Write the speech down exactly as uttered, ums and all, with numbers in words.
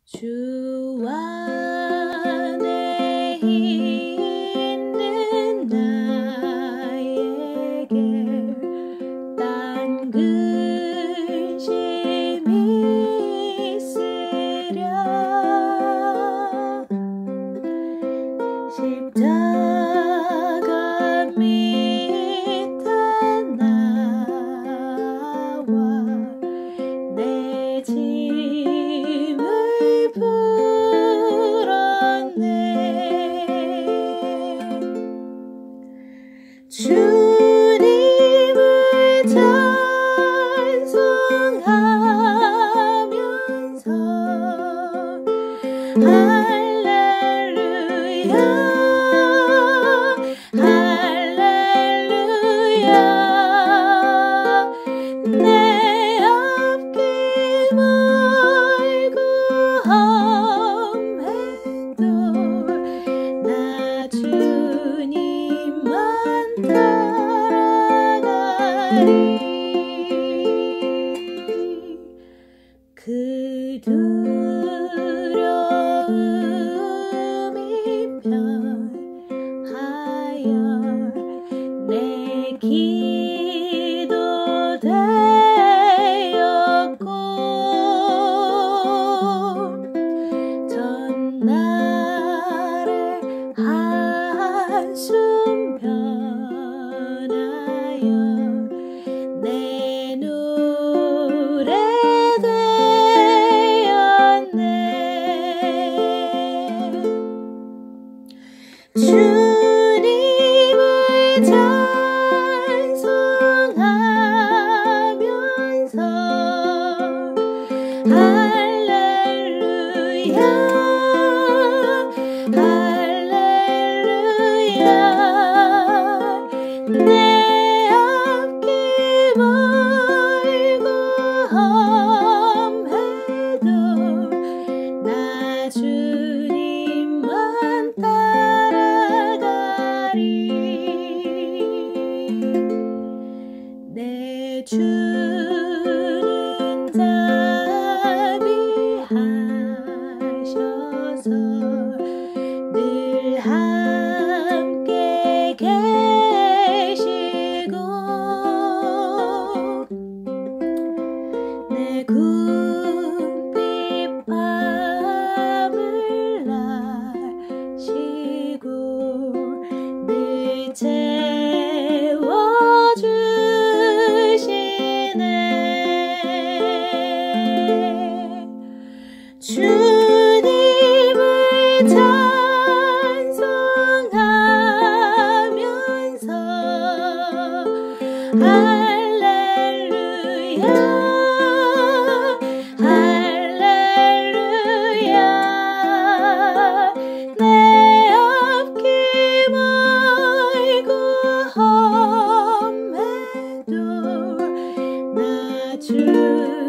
주 안에 있는 나에게 딴 근심이 있으랴. 십자가 밑에 나와 내 짐을 풀었네. 주님을 찬송하면서 할렐루야 할렐루야. 내 앞길 멀고 험해도 나 주님만 따라가리. 그 두려움이 변하여 내 기도 되었고 전날의 한숨 변하여 내 노래 되었네. 주님을 찬송하면서 할렐루야 할렐루야. 내 앞길 멀고 험해도 나 주님만 따라가리. 내 주는 자비하셔서 늘 함께 계시고 내 굽빛 밤을 나시고 늘 채워주시네. 주님을 찬송하면서 할렐루야 할렐루야. 내 앞길 멀고 험해도 나 주